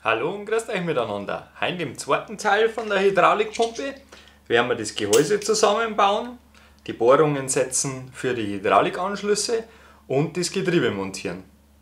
Hallo und grüßt euch miteinander. Heute im zweiten Teil von der Hydraulikpumpe werden wir das Gehäuse zusammenbauen, die Bohrungen setzen für die Hydraulikanschlüsse und das Getriebe montieren.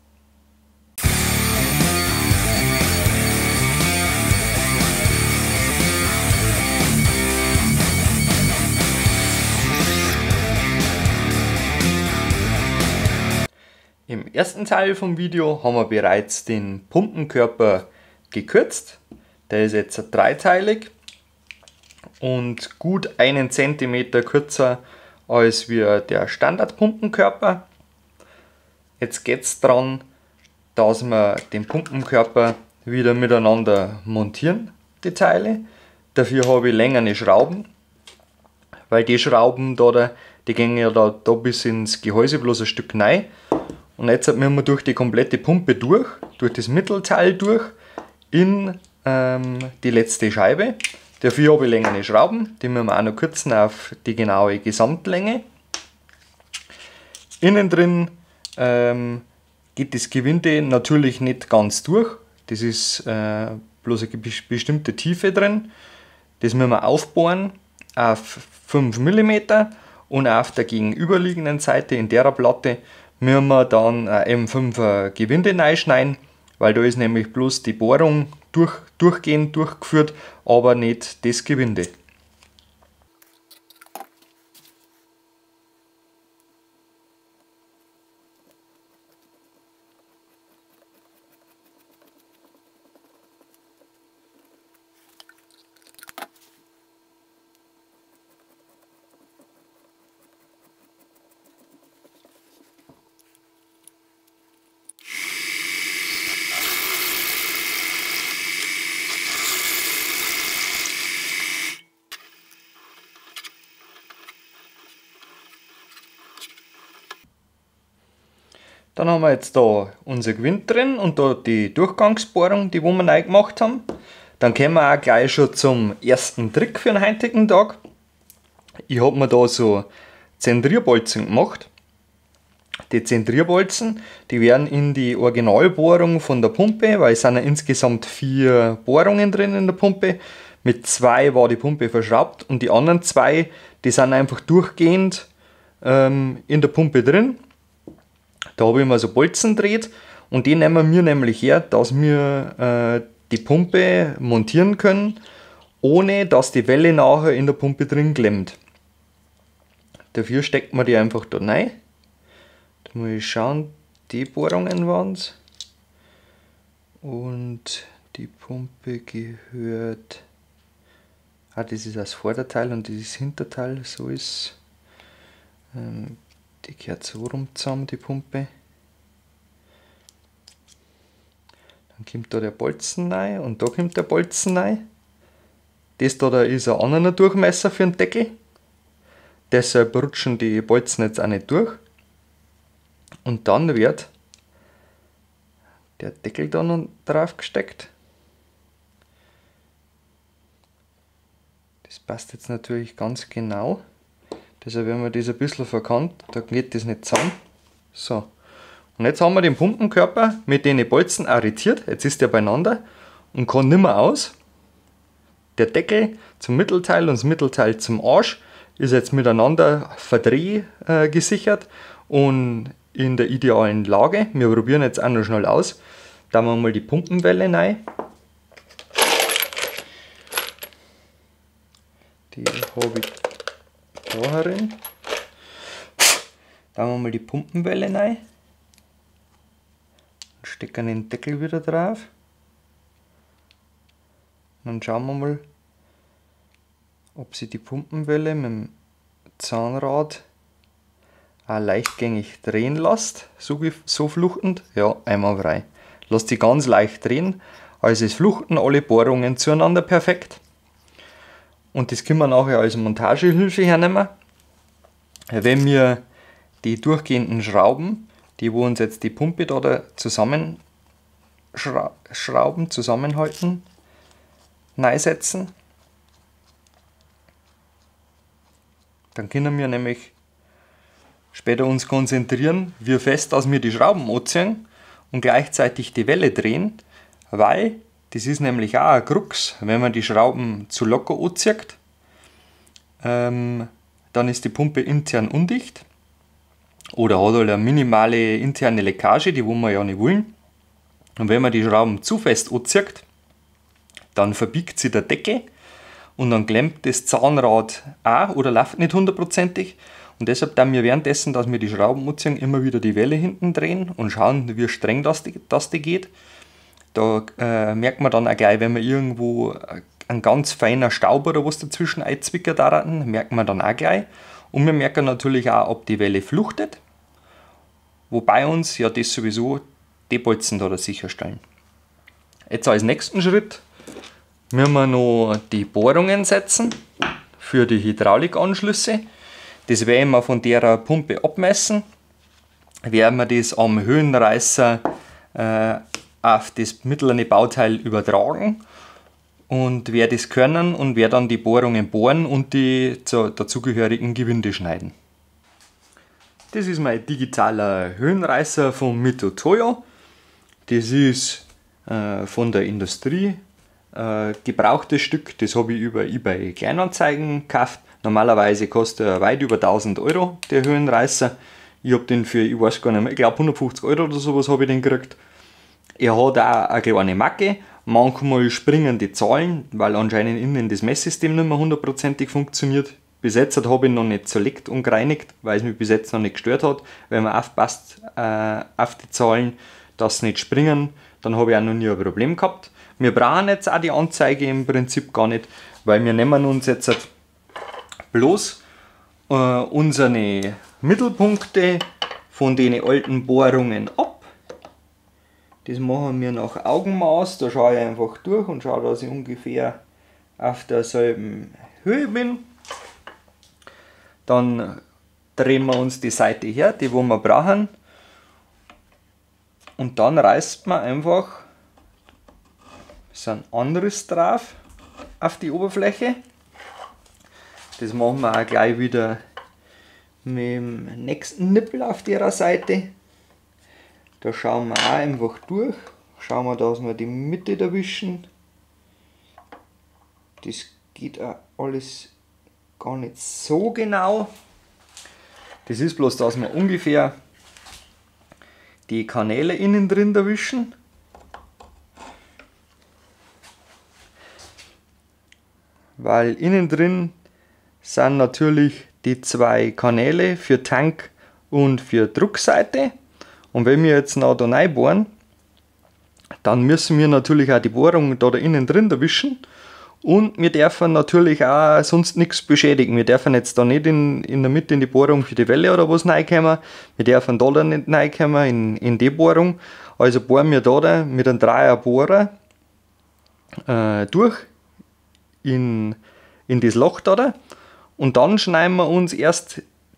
Im ersten Teil vom Video haben wir bereits den Pumpenkörper gekürzt. Der ist jetzt dreiteilig und gut 1 cm kürzer als der Standardpumpenkörper. Jetzt geht es daran, dass wir den Pumpenkörper wieder miteinander montieren, die Teile. Dafür habe ich längere Schrauben, weil die Schrauben die gehen ja da bis ins Gehäuse bloß ein Stück rein. Und jetzt müssen wir durch die komplette Pumpe durch das Mittelteil durch, in die letzte Scheibe. Dafür habe ich längere Schrauben, die müssen wir auch noch kürzen auf die genaue Gesamtlänge. Innen drin geht das Gewinde natürlich nicht ganz durch, das ist bloß eine bestimmte Tiefe drin. Das müssen wir aufbohren auf 5 mm und auf der gegenüberliegenden Seite in der Platte müssen wir dann M5 Gewinde reinschneiden, weil da ist nämlich bloß die Bohrung durchgehend durchgeführt, aber nicht das Gewinde. Dann haben wir jetzt da unser Gewinde drin und da die Durchgangsbohrung, die wir neu gemacht haben. Dann kommen wir auch gleich schon zum ersten Trick für den heutigen Tag. Ich habe mir da so Zentrierbolzen gemacht. Die Zentrierbolzen, die werden in die Originalbohrung von der Pumpe, weil es sind ja insgesamt 4 Bohrungen drin in der Pumpe. Mit 2 war die Pumpe verschraubt und die anderen 2, die sind einfach durchgehend in der Pumpe drin. Da habe ich mir so Bolzen gedreht und die nehmen wir nämlich her, dass wir die Pumpe montieren können, ohne dass die Welle nachher in der Pumpe drin klemmt. Dafür steckt man die einfach da rein. Da muss ich schauen, die Bohrungen waren es. Und die Pumpe gehört, das ist das Vorderteil und das ist das Hinterteil, so ist die gehört so rum zusammen, die Pumpe. Dann kommt da der Bolzen rein und da kommt der Bolzen rein. Das da ist ein anderer Durchmesser für den Deckel. Deshalb rutschen die Bolzen jetzt auch nicht durch. Und dann wird der Deckel da noch drauf gesteckt. Das passt jetzt natürlich ganz genau. Deshalb, wenn man das ein bisschen verkannt, da geht das nicht zusammen. So. Und jetzt haben wir den Pumpenkörper mit den Bolzen arretiert. Jetzt ist der beieinander und kann nicht mehr aus. Der Deckel zum Mittelteil und das Mittelteil zum Arsch ist jetzt miteinander gesichert und in der idealen Lage. Wir probieren jetzt auch noch schnell aus. Da machen wir mal die Pumpenwelle rein. Die habe ich da herin. Da machen wir mal die Pumpenwelle rein. Stecken den Deckel wieder drauf. Und dann schauen wir mal, ob sich die Pumpenwelle mit dem Zahnrad auch leichtgängig drehen lässt. So fluchtend. Ja, einmal frei. Lasst sie ganz leicht drehen. Also es fluchten alle Bohrungen zueinander perfekt. Und das können wir nachher als Montagehilfe hernehmen. Wenn wir die durchgehenden Schrauben, die wo uns jetzt die Pumpe da zusammenhalten, reinsetzen, dann können wir nämlich später uns konzentrieren, wie fest dass wir die Schrauben anziehen und gleichzeitig die Welle drehen, weil Das ist nämlich auch ein Krux, wenn man die Schrauben zu locker anzieht, dann ist die Pumpe intern undicht oder hat halt eine minimale interne Leckage, die wir ja nicht wollen. Und wenn man die Schrauben zu fest anzieht, dann verbiegt sie der Decke und dann klemmt das Zahnrad auch oder läuft nicht hundertprozentig. Und deshalb dann wir währenddessen, dass wir die Schrauben anziehen, immer wieder die Welle hinten drehen und schauen, wie streng das die geht. Da merkt man dann auch gleich, wenn man irgendwo ein ganz feiner Staub oder was dazwischen einzwickert, merkt man dann auch gleich. Und wir merken natürlich auch, ob die Welle fluchtet. Wobei uns ja das sowieso die Bolzen da sicherstellen. Jetzt als nächsten Schritt müssen wir noch die Bohrungen setzen für die Hydraulikanschlüsse. Das werden wir von der Pumpe abmessen. Werden wir das am Höhenreißer auf das mittlere Bauteil übertragen und werde das können und werde dann die Bohrungen bohren und die dazugehörigen Gewinde schneiden. Das ist mein digitaler Höhenreißer von Mito Toyo. Das ist von der Industrie gebrauchtes Stück, das habe ich über eBay Kleinanzeigen gekauft. Normalerweise kostet er weit über 1000 Euro, der Höhenreißer. Ich habe den für, ich weiß gar nicht mehr, ich glaube 150 Euro oder sowas habe ich den gekriegt. Er hat auch eine kleine Macke, manchmal springen die Zahlen, weil anscheinend innen das Messsystem nicht mehr hundertprozentig funktioniert. Bis jetzt habe ich ihn noch nicht zerlegt und gereinigt, weil es mich bis jetzt noch nicht gestört hat. Wenn man aufpasst auf die Zahlen, dass sie nicht springen, dann habe ich auch noch nie ein Problem gehabt. Wir brauchen jetzt auch die Anzeige im Prinzip gar nicht, weil wir nehmen uns jetzt bloß unsere Mittelpunkte von den alten Bohrungen ab. Das machen wir nach Augenmaß, da schaue ich einfach durch und schaue, dass ich ungefähr auf derselben Höhe bin. Dann drehen wir uns die Seite her, die wo wir brauchen. Und dann reißt man einfach so ein anderes drauf auf die Oberfläche. Das machen wir auch gleich wieder mit dem nächsten Nippel auf der Seite. Da schauen wir auch einfach durch. Schauen wir, dass wir die Mitte erwischen. Das geht auch alles gar nicht so genau. Das ist bloß, dass wir ungefähr die Kanäle innen drin erwischen. Weil innen drin sind natürlich die zwei Kanäle für Tank und für Druckseite. Und wenn wir jetzt noch da reinbohren, dann müssen wir natürlich auch die Bohrung da innen drin erwischen. Und wir dürfen natürlich auch sonst nichts beschädigen. Wir dürfen jetzt da nicht in der Mitte in die Bohrung für die Welle oder was reinkommen. Wir dürfen da nicht reinkommen in die Bohrung. Also bohren wir da mit einem Dreierbohrer durch in das Loch da. Und dann schneiden wir uns erst,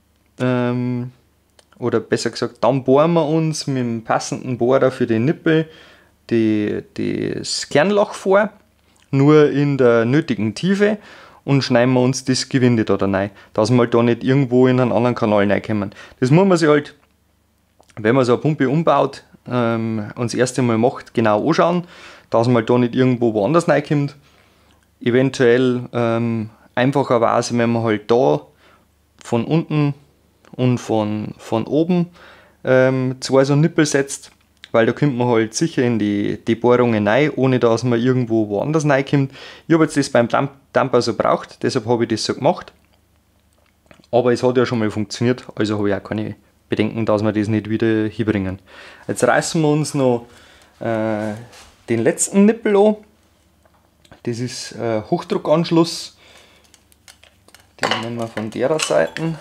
oder besser gesagt, dann bohren wir uns mit dem passenden Bohrer für den Nippel das Kernloch vor. Nur in der nötigen Tiefe und schneiden wir uns das Gewinde da rein, dass wir halt da nicht irgendwo in einen anderen Kanal reinkommen. Das muss man sich halt, wenn man so eine Pumpe umbaut, und das erste Mal macht, genau anschauen, dass man halt da nicht irgendwo woanders reinkommt. Eventuell einfacherweise, wenn man halt da von unten und von oben zwei so Nippel setzt, weil da kommt man halt sicher in die Bohrungen rein, ohne dass man irgendwo woanders reinkommt. Ich habe jetzt das beim Dumper so gebraucht, deshalb habe ich das so gemacht. Aber es hat ja schon mal funktioniert, also habe ich auch keine Bedenken, dass wir das nicht wieder hinbringen. Jetzt reißen wir uns noch den letzten Nippel an. Das ist Hochdruckanschluss. Den nehmen wir von der Seite.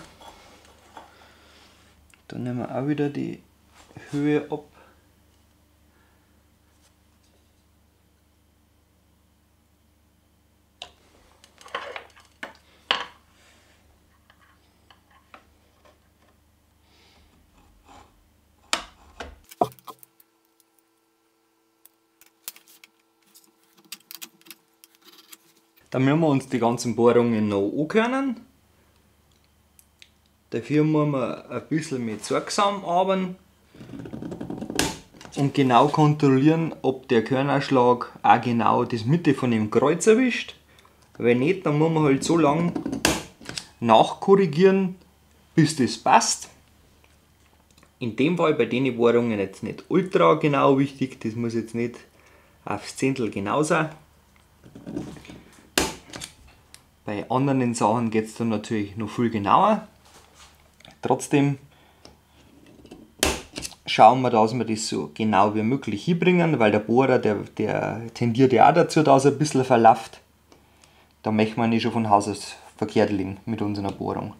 Dann nehmen wir auch wieder die Höhe ab. Dann müssen wir uns die ganzen Bohrungen noch anhören. Dafür muss man ein bisschen mit sorgsam arbeiten. und genau kontrollieren, ob der Körnerschlag auch genau das Mitte von dem Kreuz erwischt. Wenn nicht, dann muss man halt so lange nachkorrigieren, bis das passt. In dem Fall bei den Bohrungen jetzt nicht ultra genau wichtig, das muss jetzt nicht aufs Zehntel genau sein. Bei anderen Sachen geht es dann natürlich noch viel genauer. Trotzdem schauen wir, dass wir das so genau wie möglich hinbringen, weil der Bohrer, der tendiert ja auch dazu, dass er ein bisschen verlauft. Da möchten wir nicht schon von Haus aus verkehrt liegen mit unserer Bohrung.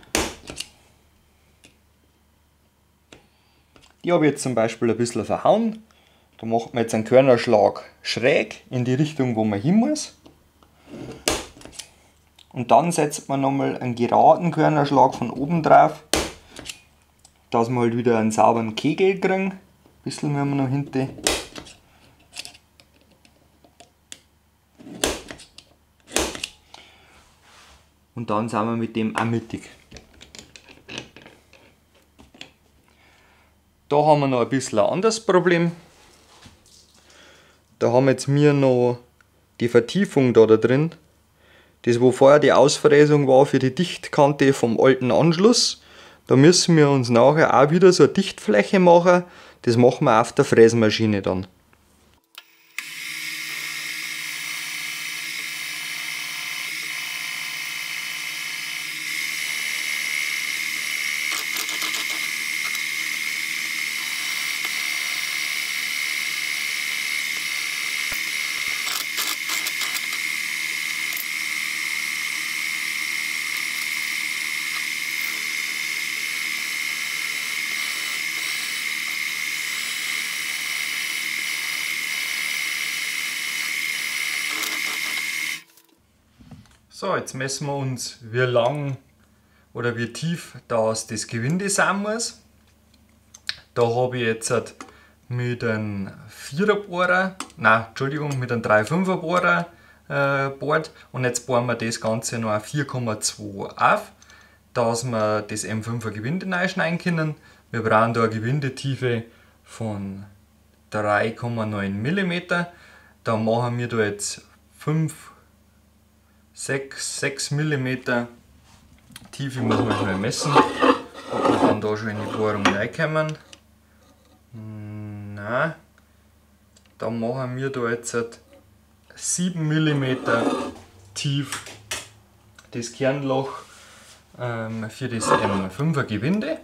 Die habe ich jetzt zum Beispiel ein bisschen verhauen. Da macht man jetzt einen Körnerschlag schräg in die Richtung, wo man hin muss. Und dann setzt man nochmal einen geraden Körnerschlag von oben drauf, dass wir halt wieder einen sauberen Kegel kriegen. Ein bisschen müssen wir noch hinten. Und dann sind wir mit dem auch mittig. Da haben wir noch ein bisschen ein anderes Problem. Da haben jetzt wir noch die Vertiefung da drin. Das, wo vorher die Ausfräsung war für die Dichtkante vom alten Anschluss. Da müssen wir uns nachher auch wieder so eine Dichtfläche machen. Das machen wir auf der Fräsmaschine dann. So, jetzt messen wir uns, wie lang oder wie tief das Gewinde sein muss. Da habe ich jetzt mit einem 4er Bohrer, mit einem 3,5er Bohrer bohrt, und jetzt bohren wir das Ganze noch auf 4,2 auf, dass wir das M5er Gewinde reinschneiden können. Wir brauchen da eine Gewindetiefe von 3,9 mm. Da machen wir da jetzt 6 mm Tiefe, muss man schnell messen, ob wir dann da schon in die Bohrung reinkommen. Nein, dann machen wir da jetzt 7 mm tief das Kernloch für das M5er Gewinde.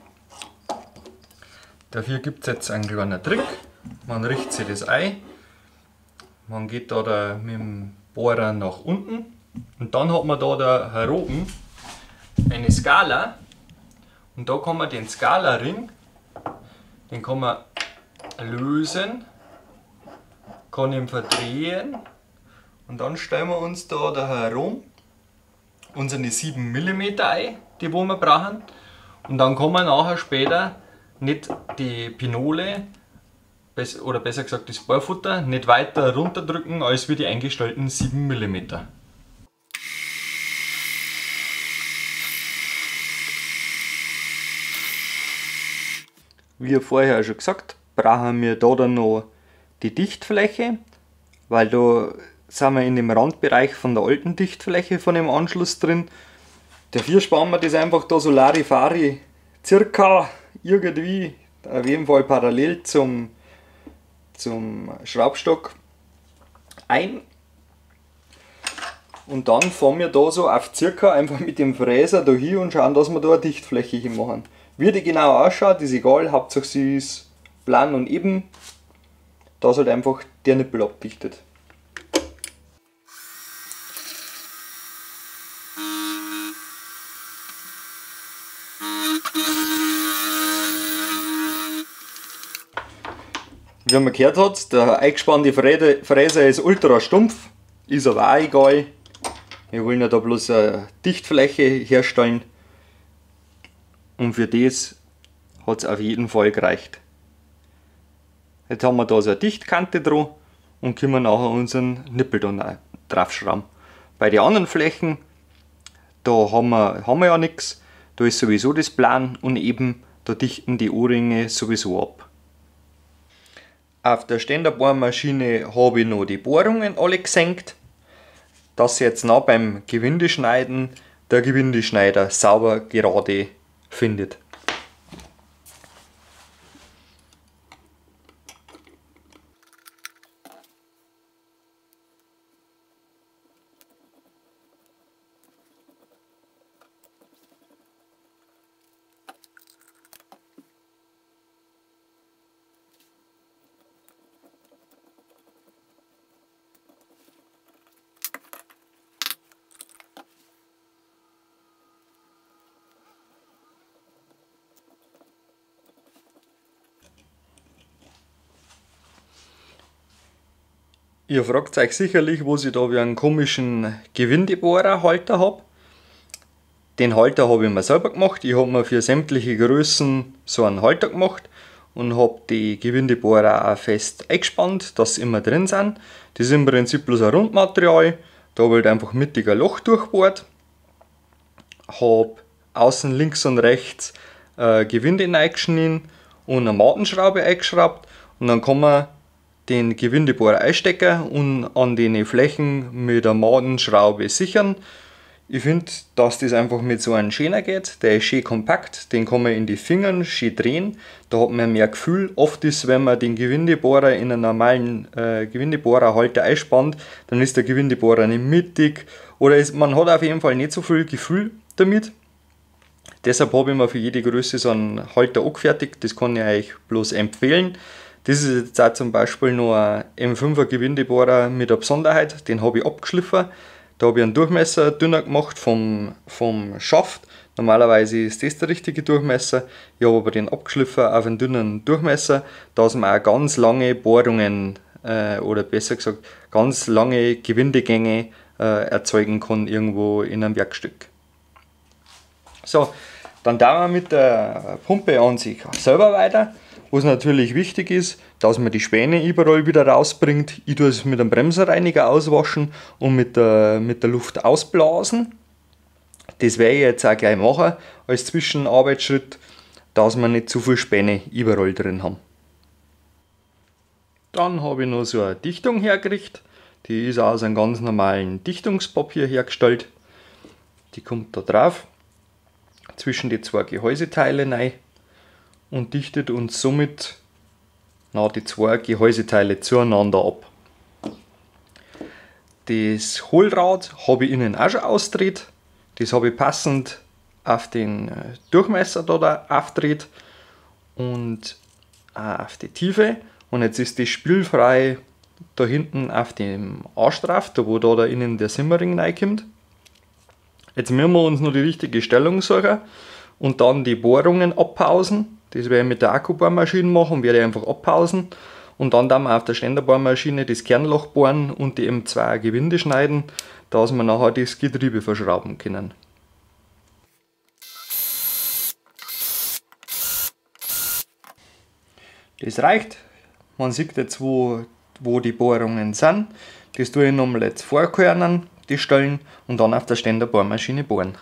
Dafür gibt es jetzt einen kleinen Trick. Man richtet sich das ein, man geht da mit dem Bohrer nach unten. Und dann hat man da oben eine Skala, und da kann man den Skalaring, den kann man lösen, kann ihn verdrehen, und dann stellen wir uns da herum unsere 7 mm ein, die wo wir brauchen, und dann kann man nachher später nicht die Pinole, oder besser gesagt das Bohrfutter, nicht weiter runterdrücken als wie die eingestellten 7 mm. Wie vorher schon gesagt, brauchen wir da dann noch die Dichtfläche, weil da sind wir in dem Randbereich von der alten Dichtfläche von dem Anschluss drin. Dafür sparen wir das einfach da so Larifari circa irgendwie, auf jeden Fall parallel zum Schraubstock ein. Und dann fahren wir da so auf circa einfach mit dem Fräser da hin und schauen, dass wir da eine Dichtfläche hin machen. Wie die genau ausschaut, ist egal, Hauptsache sie ist plan und eben, dass halt einfach der Nippel abdichtet. Wie man gehört hat, der eingespannte Fräser ist ultra stumpf, ist aber auch egal. Wir wollen ja da bloß eine Dichtfläche herstellen. Und für das hat es auf jeden Fall gereicht. Jetzt haben wir da so eine Dichtkante dran und können nachher unseren Nippel dann draufschrauben. Bei den anderen Flächen, da haben wir ja nichts, da ist sowieso das Plan und eben da dichten die O-Ringe sowieso ab. Auf der Ständerbohrmaschine habe ich noch die Bohrungen alle gesenkt, dass jetzt noch beim Gewindeschneiden der Gewindeschneider sauber gerade findet. Ihr fragt euch sicherlich, was ich da wie einen komischen Gewindebohrerhalter habe. Den Halter habe ich mir selber gemacht. Ich habe mir für sämtliche Größen so einen Halter gemacht und habe die Gewindebohrer auch fest eingespannt, dass sie immer drin sind. Das ist im Prinzip bloß ein Rundmaterial. Da habe ich halt einfach mittig ein Loch durchbohrt. Habe außen links und rechts Gewinde reingeschnitten und eine Matenschraube eingeschraubt. Und dann kann man den Gewindebohrer einstecken und an den Flächen mit der Madenschraube sichern. Ich finde, dass das einfach mit so einem Schäner geht. Der ist schön kompakt, den kann man in die Finger schön drehen. Da hat man mehr Gefühl. Oft ist, wenn man den Gewindebohrer in einen normalen Gewindebohrerhalter einspannt, dann ist der Gewindebohrer nicht mittig oder man hat auf jeden Fall nicht so viel Gefühl damit. Deshalb habe ich mir für jede Größe so einen Halter angefertigt. Das kann ich euch bloß empfehlen. Das ist jetzt auch zum Beispiel noch ein M5er Gewindebohrer mit einer Besonderheit, den habe ich abgeschliffen. Da habe ich einen Durchmesser dünner gemacht vom Schaft. Normalerweise ist das der richtige Durchmesser. Ich habe aber den abgeschliffen auf einen dünnen Durchmesser, dass man auch ganz lange Bohrungen oder besser gesagt ganz lange Gewindegänge erzeugen kann irgendwo in einem Werkstück. So, dann tun wir mit der Pumpe an sich selber weiter. Was natürlich wichtig ist, dass man die Späne überall wieder rausbringt. Ich tue es mit einem Bremsenreiniger auswaschen und mit der Luft ausblasen. Das werde ich jetzt auch gleich machen als Zwischenarbeitsschritt, dass wir nicht zu viel Späne überall drin haben. Dann habe ich noch so eine Dichtung hergerichtet. Die ist aus einem ganz normalen Dichtungspapier hergestellt. Die kommt da drauf, zwischen die zwei Gehäuseteile rein. Und dichtet uns somit die zwei Gehäuseteile zueinander ab. Das Hohlrad habe ich innen auch schon ausgedreht. Das habe ich passend auf den Durchmesser da aufgedreht und auch auf die Tiefe. Und jetzt ist das spielfrei da hinten auf dem Arsch drauf, da wo da innen der Simmering reinkommt. Jetzt müssen wir uns noch die richtige Stellung suchen und dann die Bohrungen abpausen. Das werde ich mit der Akkubohrmaschine machen, werde ich einfach abpausen und dann wir auf der Ständerbohrmaschine das Kernloch bohren und die M2 Gewinde schneiden, dass wir nachher das Getriebe verschrauben können. Das reicht. Man sieht jetzt, wo die Bohrungen sind. Das tue ich nochmal jetzt vorkörnen, die Stellen, und dann auf der Ständerbohrmaschine bohren.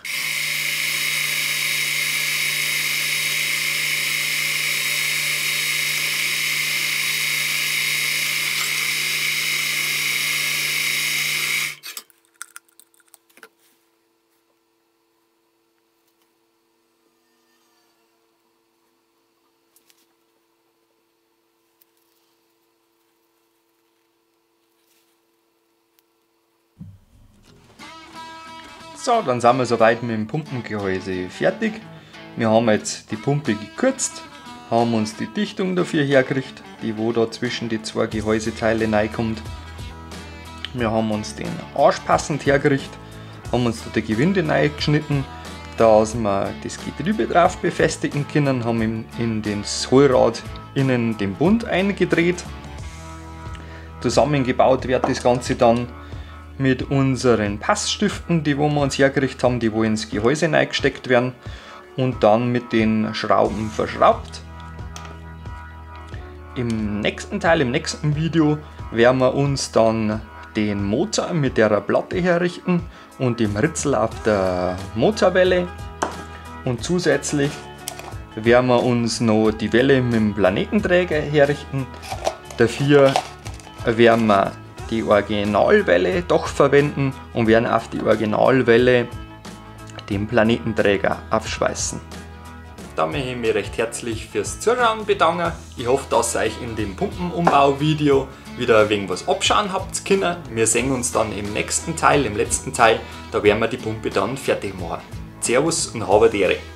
So, dann sind wir soweit mit dem Pumpengehäuse fertig. Wir haben jetzt die Pumpe gekürzt, haben uns die Dichtung dafür hergerichtet, die wo da zwischen die zwei Gehäuseteile reinkommt. Wir haben uns den Arsch passend hergerichtet, haben uns da die Gewinde reingeschnitten, dass wir das Getriebe drauf befestigen können, haben in das Hohlrad innen den Bund eingedreht. Zusammengebaut wird das Ganze dann mit unseren Passstiften, die wo wir uns hergerichtet haben, die wo ins Gehäuse reingesteckt werden, und dann mit den Schrauben verschraubt. Im nächsten Teil, im nächsten Video, werden wir uns dann den Motor mit der Platte herrichten und dem Ritzel auf der Motorwelle, und zusätzlich werden wir uns noch die Welle mit dem Planetenträger herrichten. Dafür werden wir die Originalwelle doch verwenden und werden auf die Originalwelle den Planetenträger aufschweißen. Da möchte ich mich recht herzlich fürs Zuschauen bedanken. Ich hoffe, dass ihr euch in dem Pumpenumbau-Video wieder ein wenig was abschauen habt können. Wir sehen uns dann im nächsten Teil, im letzten Teil. Da werden wir die Pumpe dann fertig machen. Servus und habe die Ehre.